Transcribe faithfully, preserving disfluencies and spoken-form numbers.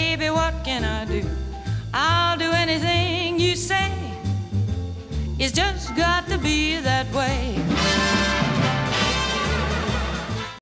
baby, what can I do? I'll do anything you say. It's just got to be that way.